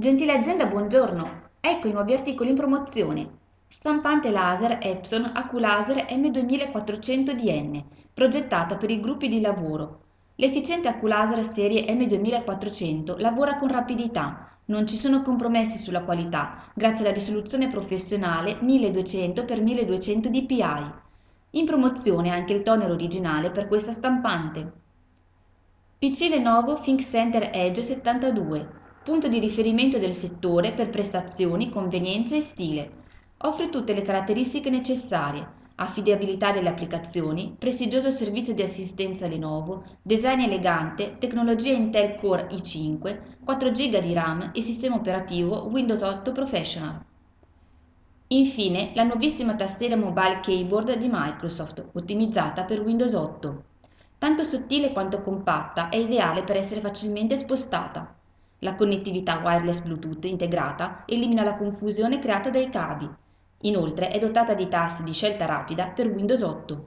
Gentile azienda, buongiorno! Ecco i nuovi articoli in promozione. Stampante laser Epson AccuLaser M2400DN, progettata per i gruppi di lavoro. L'efficiente AccuLaser serie M2400 lavora con rapidità, non ci sono compromessi sulla qualità, grazie alla risoluzione professionale 1200x1200 dpi. In promozione anche il toner originale per questa stampante. PC Lenovo ThinkCenter Edge 72, punto di riferimento del settore per prestazioni, convenienza e stile. Offre tutte le caratteristiche necessarie: affidabilità delle applicazioni, prestigioso servizio di assistenza Lenovo, design elegante, tecnologia Intel Core i5, 4 GB di RAM e sistema operativo Windows 8 Professional. Infine, la nuovissima tastiera mobile keyboard di Microsoft, ottimizzata per Windows 8. Tanto sottile quanto compatta, è ideale per essere facilmente spostata. La connettività wireless Bluetooth integrata elimina la confusione creata dai cavi. Inoltre è dotata di tasti di scelta rapida per Windows 8.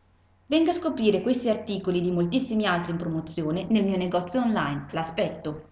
Venga a scoprire questi articoli di moltissimi altri in promozione nel mio negozio online. L'aspetto!